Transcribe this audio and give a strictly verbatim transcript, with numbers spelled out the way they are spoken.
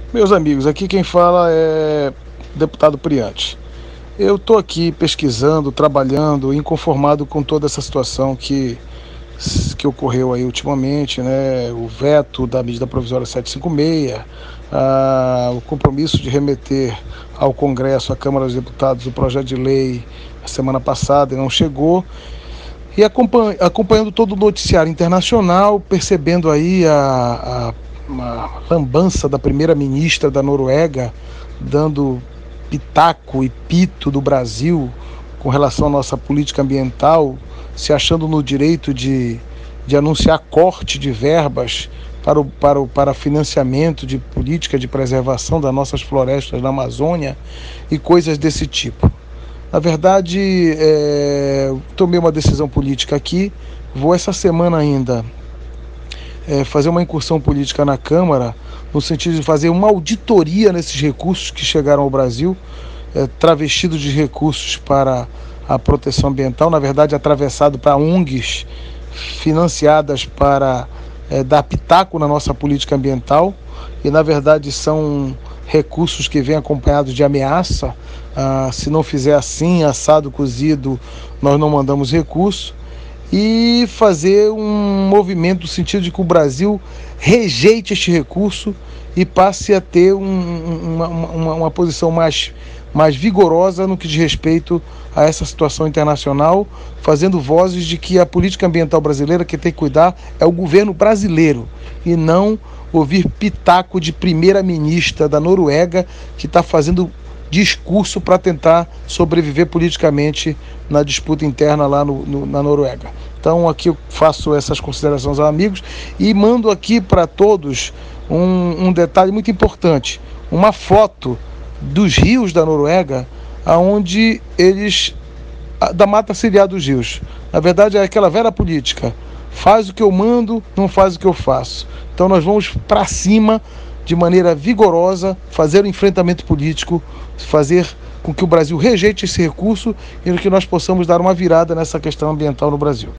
Meus amigos, aqui quem fala é o deputado Priante. Eu estou aqui pesquisando, trabalhando, inconformado com toda essa situação que, que ocorreu aí ultimamente, né? O veto da medida provisória setecentos e cinquenta e seis, ah, o compromisso de remeter ao Congresso, à Câmara dos Deputados, o projeto de lei a semana passada e não chegou. E acompanhando todo o noticiário internacional, percebendo aí a, a uma lambança da primeira-ministra da Noruega, dando pitaco e pito do Brasil com relação à nossa política ambiental, se achando no direito de, de anunciar corte de verbas para o, para o para financiamento de política de preservação das nossas florestas na Amazônia e coisas desse tipo. Na verdade, é, tomei uma decisão política aqui, vou essa semana ainda É, fazer uma incursão política na Câmara, no sentido de fazer uma auditoria nesses recursos que chegaram ao Brasil, é, travestidos de recursos para a proteção ambiental, na verdade atravessado para O N Gs financiadas para é, dar pitaco na nossa política ambiental, e na verdade são recursos que vêm acompanhados de ameaça. Ah, se não fizer assim, assado, cozido, nós não mandamos recurso. E fazer um movimento no sentido de que o Brasil rejeite este recurso e passe a ter um, uma, uma, uma posição mais, mais vigorosa no que diz respeito a essa situação internacional, fazendo vozes de que a política ambiental brasileira, que tem que cuidar é o governo brasileiro, e não ouvir pitaco de primeira-ministra da Noruega, que está fazendo discurso para tentar sobreviver politicamente na disputa interna lá no, no, na Noruega. Então aqui eu faço essas considerações aos amigos e mando aqui para todos um, um detalhe muito importante, uma foto dos rios da Noruega, aonde eles, da mata ciliar dos rios. Na verdade é aquela velha política, faz o que eu mando, não faz o que eu faço. Então nós vamos para cima de maneira vigorosa, fazer o enfrentamento político, fazer com que o Brasil rejeite esse recurso e que nós possamos dar uma virada nessa questão ambiental no Brasil.